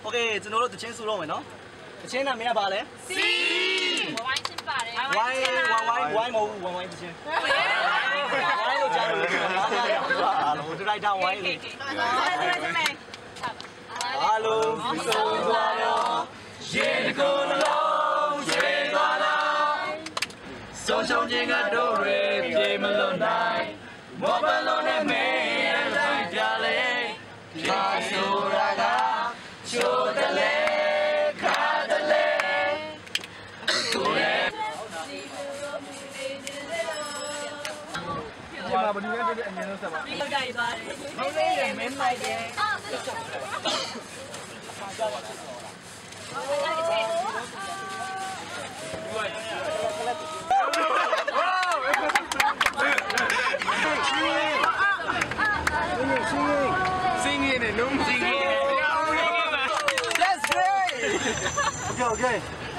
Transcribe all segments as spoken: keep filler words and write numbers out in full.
โอเคကျွန်တော်တို့တချင်းစုတော့မယ်နော်တချင်းနာမည်ကဘာလဲစီဝိုင်းချင်းပါတယ်ဝိုင်းဝိုင်းဝိုင်းမဟုတ်ဘူးဝိုင်းဝိုင်းတချင်းဝိုင်းလို့ကြားလို့အားလုံးဒရိုက်တာဝိုင်းလေအားလုံးဆုံးသွားတော့ရေကိုယ်လုံးရေသွားတော့ဆုံးရှုံးခြင်းကတော့ရေပြေမလွန်နိုင်မောဘလုံးနဲ့မင်းလိုက်ကြလေပါဆိုတာကချိုးတယ်လေခါတယ်လေကိုယ်ရဲ့ဒီမှာဘယ်နည်းနဲ့အမြင်လို့ဆက်ပါဒီကြိုက်ပါတယ်မင်းလေးရမင်းမိုက်တယ်အာကြောက်ပါတော့Singing and no singing. That's great. Okay, okay.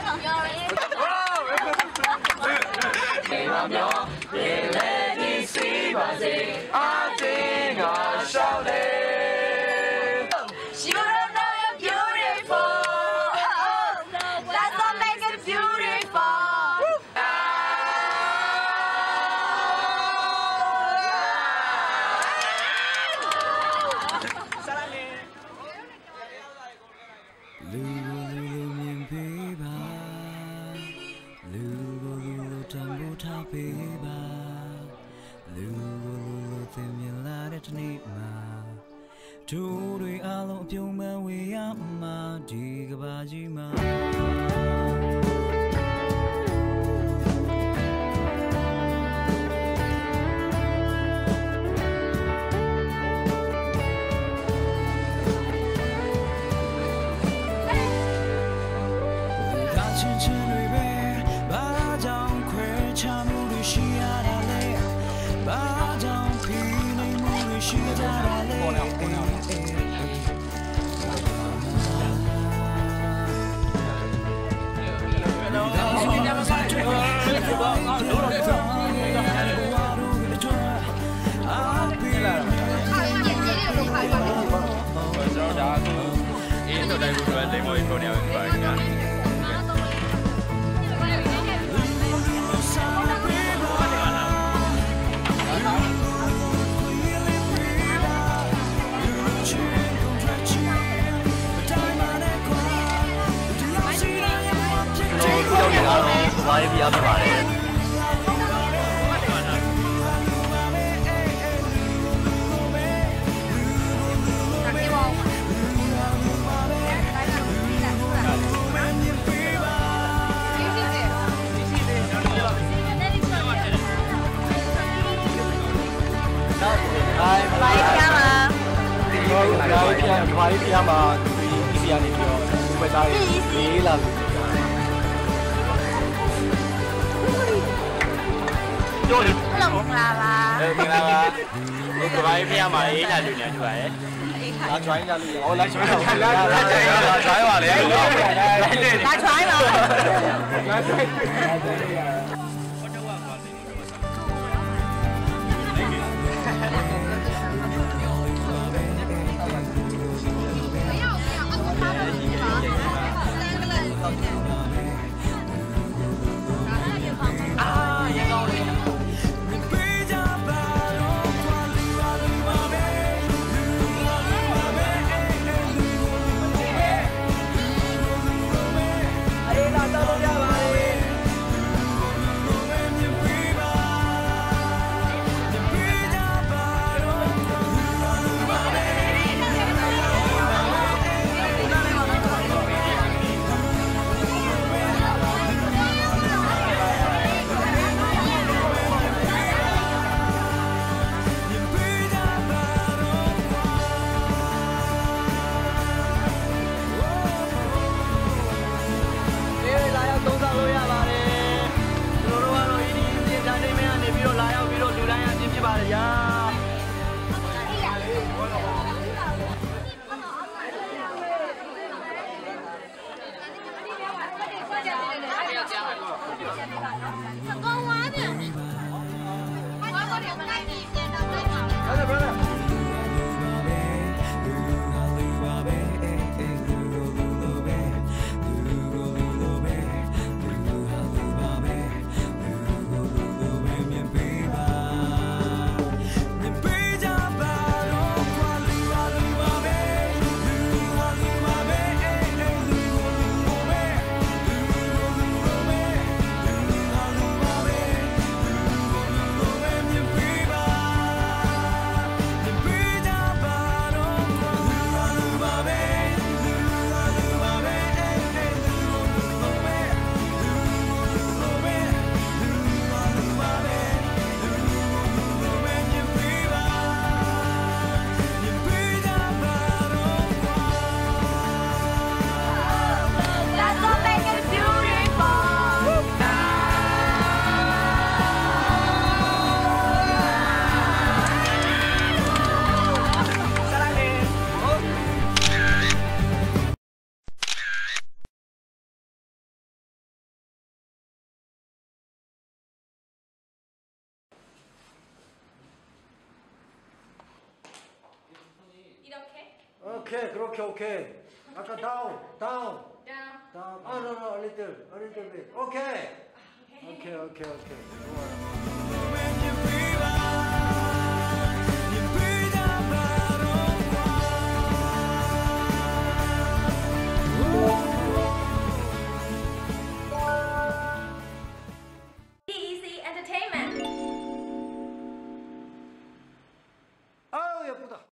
She don't know you're beautiful. That's what makes it beautiful. Two day alone, you may we are my digabajima. Why be up about it? Why be up about it? Easy on it. But I really love it. တို့လေဟုတ်လားပါအေးမင်္ဂလာပါဒီကပိုင်းဖျက်မှာအေးလာလူနေတူပါရဲ့လာ join လာလို့ဟောလာ join လာလာလာ join ပါလေလာ join ပါ 오케이, 그렇게, 오케이. 아까 다운, 다운, Down. 다운. 아, no, no, a little, a little bit. 오케이. 오케이, 오케이, 오케이. 좋아요. D E C Entertainment. 아우, 예쁘다.